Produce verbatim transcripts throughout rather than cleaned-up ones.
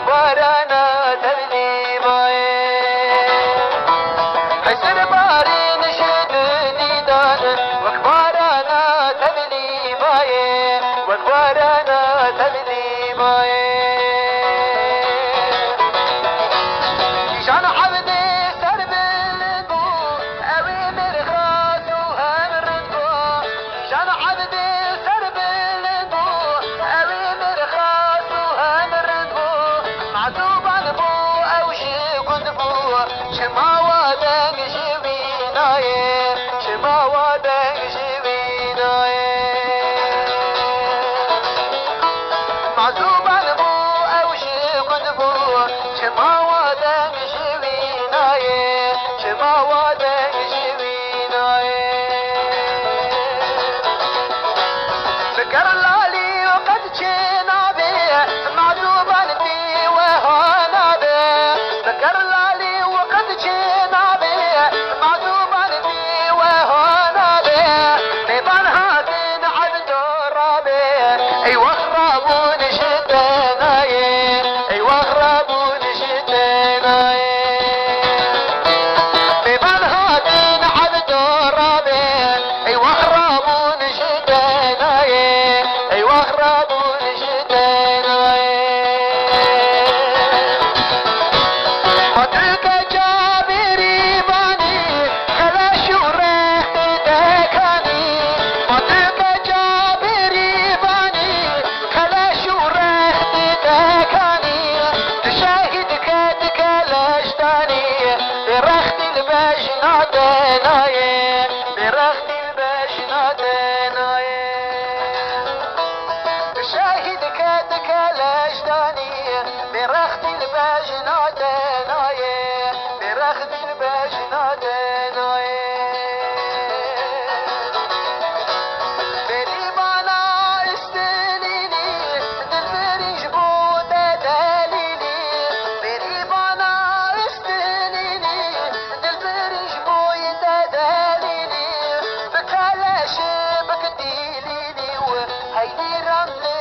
وكبرنا تبني باي حسن باري نشد ديدان وكبرنا تبني باي وكبرنا تبني باي شما ودنگ جوینای شما ودنگ جوینای معذوبان بو او شقد بو شما ودنگ جوینای شما ودنگ جوینای فكر لالي وقد جينا به معذوبان بي وهانا به فكر لالي وقد جينا به معذوبا بي وهنا به بيبان هاتين عبد الرابع اي وخربون شتنا اي وخربون شتنا بيبان هاتين عبد الرابع اي وخربون شتنا اي وخربون شتنا شاهد كادك الاجداني برخت الباجنات نايه برخت الباجنات نايه بريبانا استليني دلبري جبوت دليلي بريبانا استليني دلبري جبوت دليلي بكلاش بكديليني وهيدي رملي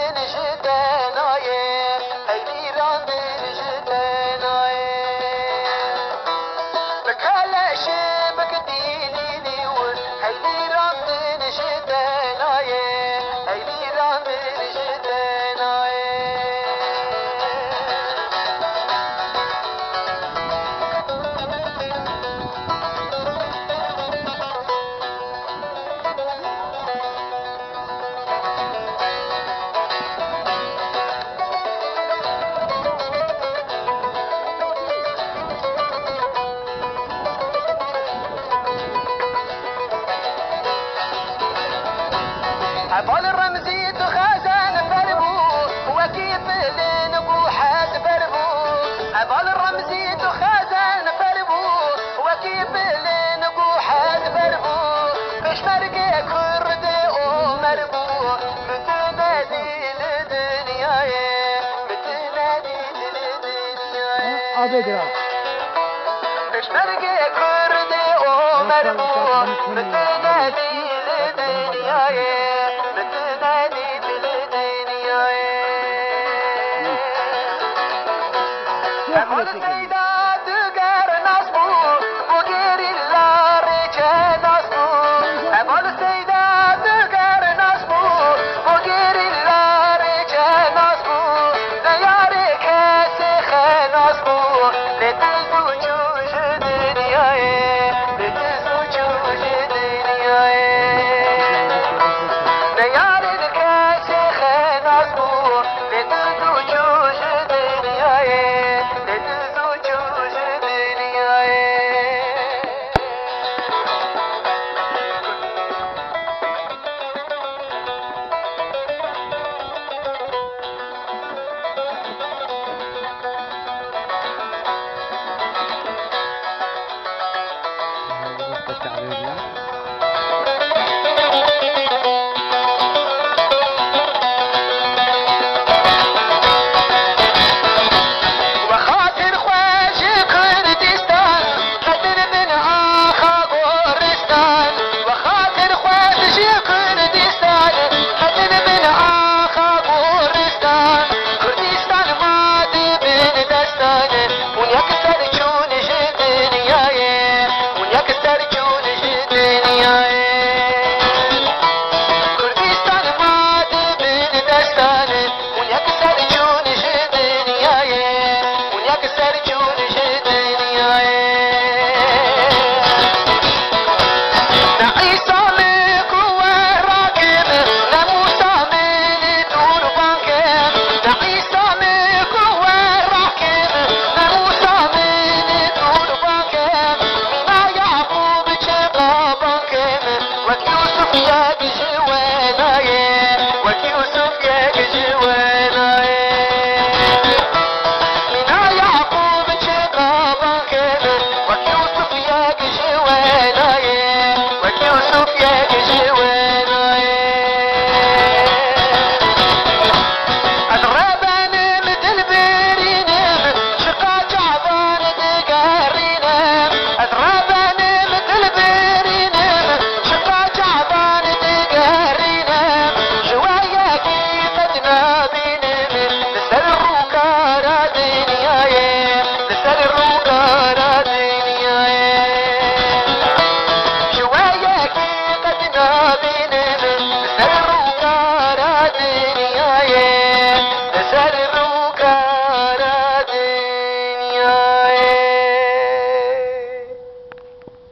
عبال الرمزي تخازن فربو وكيف لنبو حد فربو عبال الرمزي تخازن فربو وكيف لنبو حد فربو باش مرقي كرد ومربو متنادي للدنيا متنادي للدنيا باش مرقي كرد ومربو متنادي للدنيا التعبير لا